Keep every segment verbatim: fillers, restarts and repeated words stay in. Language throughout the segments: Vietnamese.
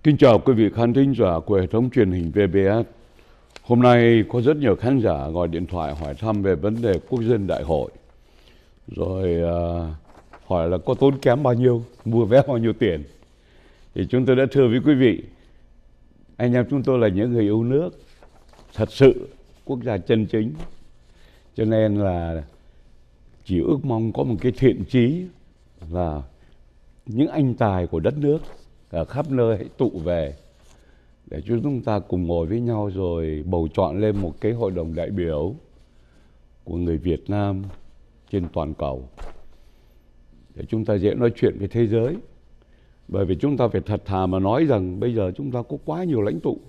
Kính chào quý vị khán thính giả của hệ thống truyền hình vê bê ét. Hôm nay có rất nhiều khán giả gọi điện thoại hỏi thăm về vấn đề quốc dân đại hội. Rồi uh, hỏi là có tốn kém bao nhiêu, mua vé bao nhiêu tiền. Thì chúng tôi đã thưa với quý vị, anh em chúng tôi là những người yêu nước, thật sự quốc gia chân chính. Cho nên là chỉ ước mong có một cái thiện chí là những anh tài của đất nước ở khắp nơi hãy tụ về để chúng ta cùng ngồi với nhau rồi bầu chọn lên một cái hội đồng đại biểu của người Việt Nam trên toàn cầu để chúng ta dễ nói chuyện với thế giới. Bởi vì chúng ta phải thật thà mà nói rằng bây giờ chúng ta có quá nhiều lãnh tụ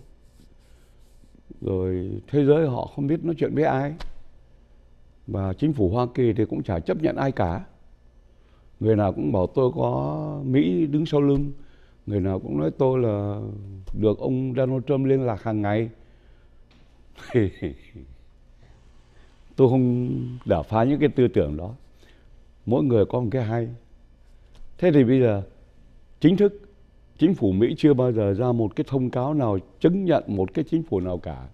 rồi, thế giới họ không biết nói chuyện với ai, và chính phủ Hoa Kỳ thì cũng chả chấp nhận ai cả. Người nào cũng bảo tôi có Mỹ đứng sau lưng, người nào cũng nói tôi là được ông Donald Trump liên lạc hàng ngày. Tôi không đả phá những cái tư tưởng đó. Mỗi người có một cái hay. Thế thì bây giờ chính thức chính phủ Mỹ chưa bao giờ ra một cái thông cáo nào chứng nhận một cái chính phủ nào cả.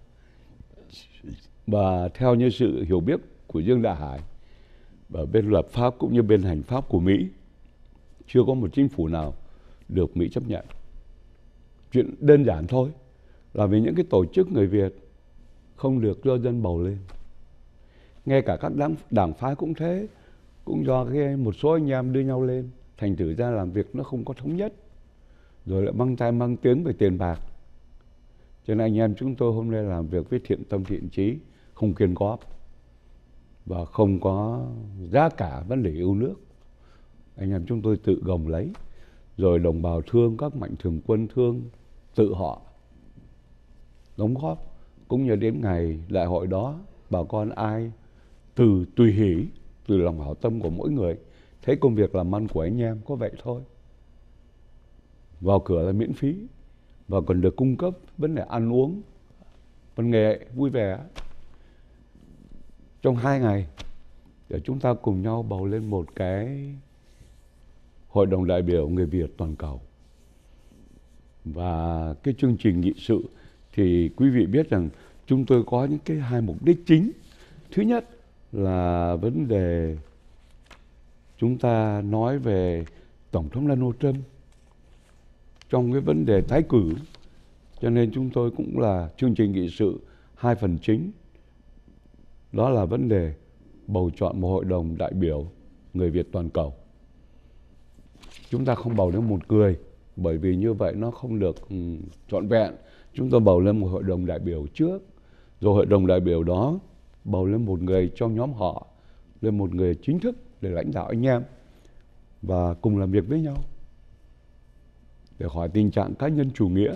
Và theo như sự hiểu biết của Dương Đại Hải và bên luật pháp cũng như bên hành pháp của Mỹ, chưa có một chính phủ nào được Mỹ chấp nhận. Chuyện đơn giản thôi, là vì những cái tổ chức người Việt không được do dân bầu lên. Ngay cả các đảng, đảng phái cũng thế, cũng do cái một số anh em đưa nhau lên, thành thử ra làm việc nó không có thống nhất, rồi lại mang tai mang tiếng về tiền bạc. Cho nên anh em chúng tôi hôm nay làm việc với thiện tâm thiện chí, không quyên góp và không có giá cả vấn đề yêu nước. Anh em chúng tôi tự gồng lấy, rồi đồng bào thương, các mạnh thường quân thương, tự họ đóng góp. Cũng như đến ngày đại hội đó, bà con ai từ tùy hỷ, từ lòng hảo tâm của mỗi người, thấy công việc làm ăn của anh em có vậy thôi. Vào cửa là miễn phí, và còn được cung cấp vấn đề ăn uống, văn nghệ vui vẻ. Trong hai ngày, để chúng ta cùng nhau bầu lên một cái Hội đồng đại biểu người Việt toàn cầu. Và cái chương trình nghị sự thì quý vị biết rằng chúng tôi có những cái hai mục đích chính. Thứ nhất là vấn đề chúng ta nói về Tổng thống Donald Trump trong cái vấn đề tái cử. Cho nên chúng tôi cũng là chương trình nghị sự hai phần chính. Đó là vấn đề bầu chọn một hội đồng đại biểu người Việt toàn cầu. Chúng ta không bầu lên một người, bởi vì như vậy nó không được um, trọn vẹn. Chúng ta bầu lên một hội đồng đại biểu trước, rồi hội đồng đại biểu đó bầu lên một người trong nhóm họ, lên một người chính thức để lãnh đạo anh em và cùng làm việc với nhau, để khỏi tình trạng cá nhân chủ nghĩa.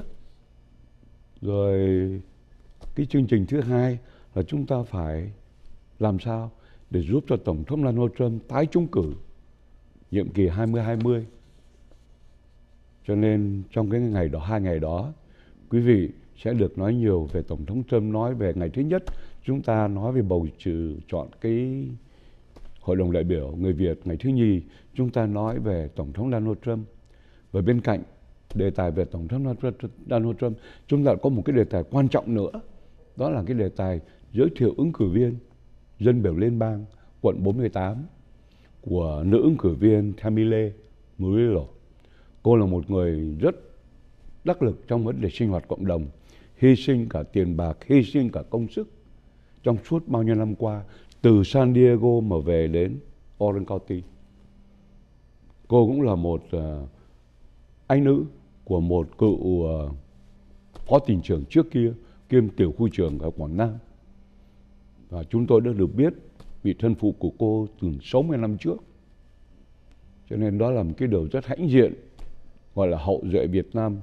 Rồi cái chương trình thứ hai là chúng ta phải làm sao để giúp cho Tổng thống Donald Trump tái trúng cử nhiệm kỳ hai mươi hai mươi. Cho nên trong cái ngày đó, hai ngày đó, quý vị sẽ được nói nhiều về Tổng thống Trump. Nói về ngày thứ nhất, chúng ta nói về bầu trừ chọn cái Hội đồng đại biểu người Việt. Ngày thứ nhì, chúng ta nói về Tổng thống Donald Trump. Và bên cạnh đề tài về Tổng thống Donald Trump, chúng ta có một cái đề tài quan trọng nữa. Đó là cái đề tài giới thiệu ứng cử viên dân biểu liên bang quận bốn mươi tám của nữ ứng cử viên Tamile Murillo. Cô là một người rất đắc lực trong vấn đề sinh hoạt cộng đồng, hy sinh cả tiền bạc, hy sinh cả công sức trong suốt bao nhiêu năm qua, từ San Diego mà về đến Orange County. Cô cũng là một uh, anh nữ của một cựu uh, phó tỉnh trưởng trước kia, kiêm tiểu khu trưởng ở Quảng Nam. Và chúng tôi đã được biết vị thân phụ của cô từ sáu mươi năm trước. Cho nên đó là một cái điều rất hãnh diện, gọi là hậu duệ Việt Nam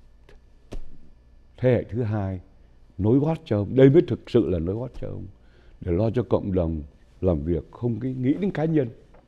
thế hệ thứ hai, nối gót cho ông. Đây mới thực sự là nối gót cho ông, để lo cho cộng đồng làm việc, không cái nghĩ đến cá nhân.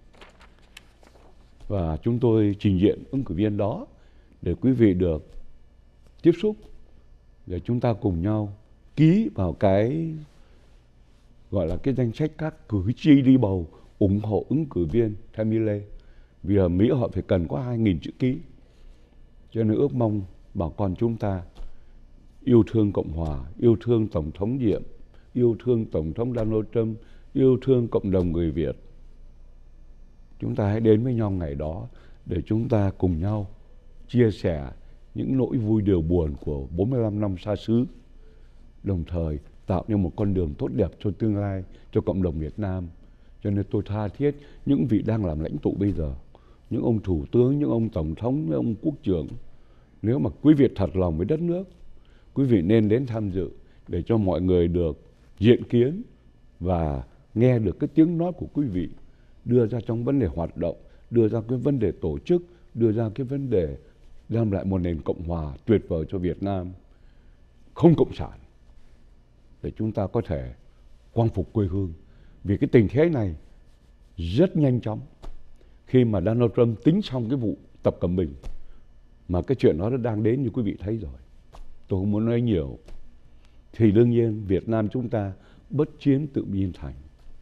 Và chúng tôi trình diện ứng cử viên đó để quý vị được tiếp xúc, để chúng ta cùng nhau ký vào cái gọi là cái danh sách các cử tri đi bầu ủng hộ ứng cử viên Tamile. Vì ở Mỹ họ phải cần có hai nghìn chữ ký. Cho nên ước mong bà con chúng ta yêu thương Cộng hòa, yêu thương Tổng thống nhiệm, yêu thương Tổng thống Donald Trump, yêu thương cộng đồng người Việt. Chúng ta hãy đến với nhau ngày đó để chúng ta cùng nhau chia sẻ những nỗi vui điều buồn của bốn mươi lăm năm xa xứ, đồng thời tạo nên một con đường tốt đẹp cho tương lai cho cộng đồng Việt Nam. Cho nên tôi tha thiết những vị đang làm lãnh tụ bây giờ, những ông thủ tướng, những ông tổng thống, những ông quốc trưởng, nếu mà quý vị thật lòng với đất nước, quý vị nên đến tham dự để cho mọi người được diện kiến và nghe được cái tiếng nói của quý vị đưa ra trong vấn đề hoạt động, đưa ra cái vấn đề tổ chức, đưa ra cái vấn đề đem lại một nền cộng hòa tuyệt vời cho Việt Nam, không cộng sản, để chúng ta có thể quang phục quê hương. Vì cái tình thế này rất nhanh chóng, khi mà Donald Trump tính xong cái vụ Tập Cận Bình, mà cái chuyện đó nó đang đến như quý vị thấy rồi. Tôi không muốn nói nhiều. Thì đương nhiên Việt Nam chúng ta bất chiến tự biên thành.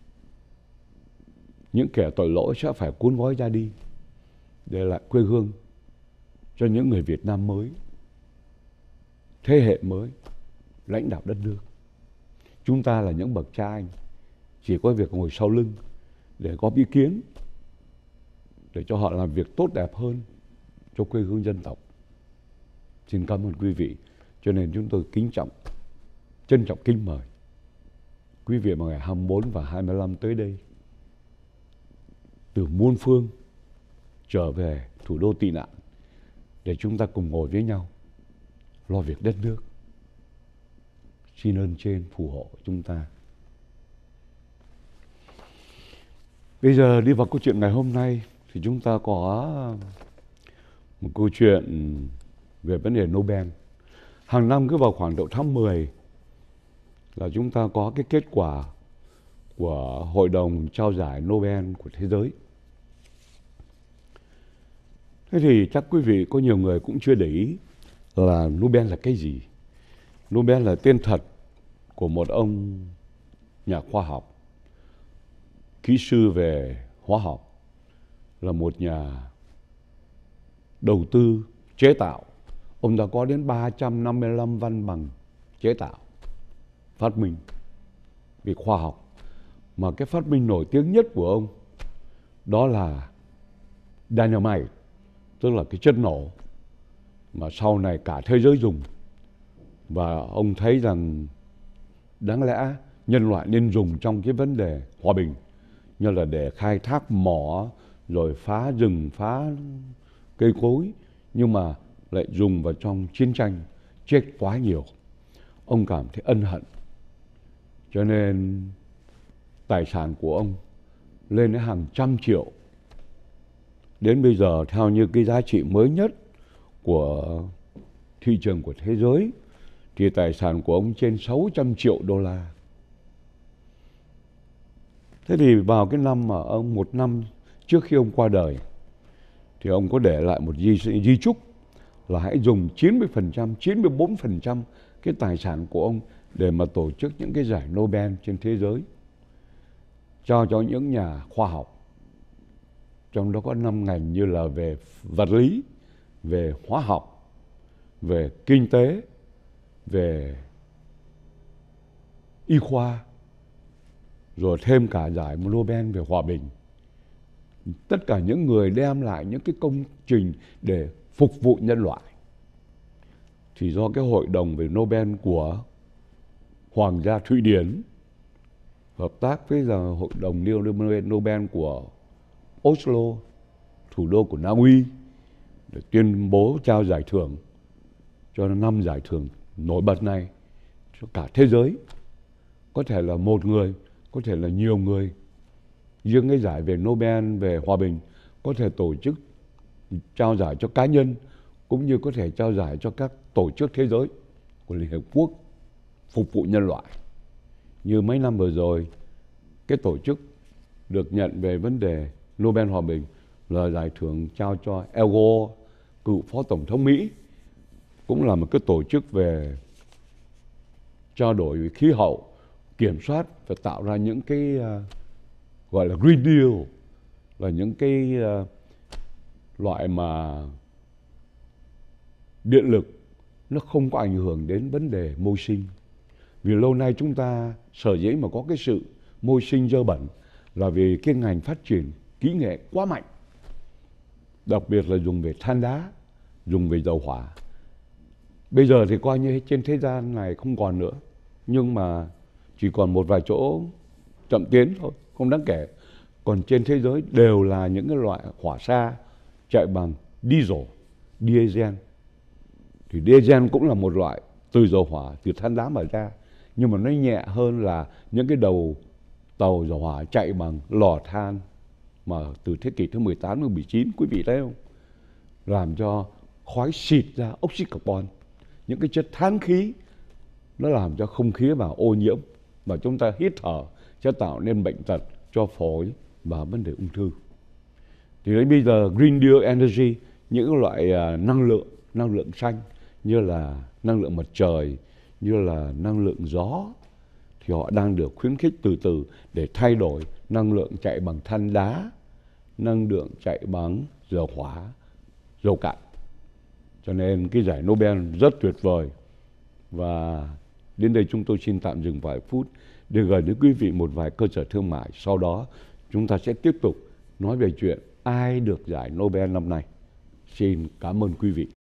Những kẻ tội lỗi sẽ phải cuốn gói ra đi, để lại quê hương cho những người Việt Nam mới, thế hệ mới lãnh đạo đất nước. Chúng ta là những bậc cha anh, chỉ có việc ngồi sau lưng để góp ý kiến, để cho họ làm việc tốt đẹp hơn cho quê hương dân tộc. Xin cảm ơn quý vị. Cho nên chúng tôi kính trọng, trân trọng kính mời quý vị vào ngày hai mươi bốn và hai mươi lăm tới đây, từ muôn phương trở về thủ đô tị nạn, để chúng ta cùng ngồi với nhau lo việc đất nước. Xin ơn trên phù hộ chúng ta. Bây giờ đi vào câu chuyện ngày hôm nay thì chúng ta có một câu chuyện về vấn đề Nobel. Hàng năm cứ vào khoảng độ tháng mười là chúng ta có cái kết quả của Hội đồng trao giải Nobel của thế giới. Thế thì chắc quý vị có nhiều người cũng chưa để ý là Nobel là cái gì. Nobel là tên thật của một ông nhà khoa học, kỹ sư về hóa học, là một nhà đầu tư chế tạo. Ông đã có đến ba trăm năm mươi lăm văn bằng chế tạo, phát minh về khoa học. Mà cái phát minh nổi tiếng nhất của ông đó là dynamite, tức là cái chất nổ mà sau này cả thế giới dùng. Và ông thấy rằng đáng lẽ nhân loại nên dùng trong cái vấn đề hòa bình, như là để khai thác mỏ, rồi phá rừng, phá cây cối, nhưng mà lại dùng vào trong chiến tranh, chết quá nhiều. Ông cảm thấy ân hận, cho nên tài sản của ông lên đến hàng trăm triệu. Đến bây giờ theo như cái giá trị mới nhất của thị trường của thế giới thì tài sản của ông trên sáu trăm triệu đô la. Thế thì vào cái năm mà ông một năm trước khi ông qua đời thì ông có để lại một di, di chúc là hãy dùng chín mươi phần trăm, chín mươi bốn phần trăm cái tài sản của ông để mà tổ chức những cái giải Nobel trên thế giới, cho cho những nhà khoa học. Trong đó có năm ngành như là về vật lý, về hóa học, về kinh tế, về y khoa, rồi thêm cả giải Nobel về hòa bình. Tất cả những người đem lại những cái công trình để phục vụ nhân loại. Thì do cái hội đồng về Nobel của Hoàng gia Thụy Điển hợp tác với là hội đồng Nobel của Oslo, thủ đô của Na Uy, để tuyên bố trao giải thưởng cho năm giải thưởng nổi bật này cho cả thế giới. Có thể là một người, có thể là nhiều người. Riêng cái giải về Nobel về hòa bình có thể tổ chức trao giải cho cá nhân, cũng như có thể trao giải cho các tổ chức thế giới của Liên Hợp Quốc phục vụ nhân loại. Như mấy năm vừa rồi, cái tổ chức được nhận về vấn đề Nobel hòa bình là giải thưởng trao cho Al Gore, cựu phó tổng thống Mỹ, cũng là một cái tổ chức về trao đổi khí hậu, kiểm soát và tạo ra những cái uh, gọi là Green Deal, là những cái uh, loại mà điện lực nó không có ảnh hưởng đến vấn đề môi sinh. Vì lâu nay chúng ta sở dĩ mà có cái sự môi sinh dơ bẩn là vì cái ngành phát triển kỹ nghệ quá mạnh. Đặc biệt là dùng về than đá, dùng về dầu hỏa. Bây giờ thì coi như trên thế gian này không còn nữa. Nhưng mà chỉ còn một vài chỗ chậm tiến thôi, không đáng kể. Còn trên thế giới đều là những cái loại hỏa xa chạy bằng diesel, diesel. Thì diesel cũng là một loại từ dầu hỏa, từ than đá mà ra. Nhưng mà nó nhẹ hơn là những cái đầu tàu dầu hỏa chạy bằng lò than mà từ thế kỷ thứ mười tám, mười chín, quý vị thấy không? Làm cho khói xịt ra oxy carbon, những cái chất than khí, nó làm cho không khí vào ô nhiễm và chúng ta hít thở sẽ tạo nên bệnh tật cho phổi và vấn đề ung thư. Thì đến bây giờ Green Deal Energy, những loại năng lượng, năng lượng xanh như là năng lượng mặt trời, như là năng lượng gió, thì họ đang được khuyến khích từ từ để thay đổi năng lượng chạy bằng than đá, năng lượng chạy bằng dầu hỏa, dầu cạn. Cho nên cái giải Nobel rất tuyệt vời. Và đến đây chúng tôi xin tạm dừng vài phút để gửi đến quý vị một vài cơ sở thương mại. Sau đó chúng ta sẽ tiếp tục nói về chuyện ai được giải Nobel năm nay. Xin cảm ơn quý vị.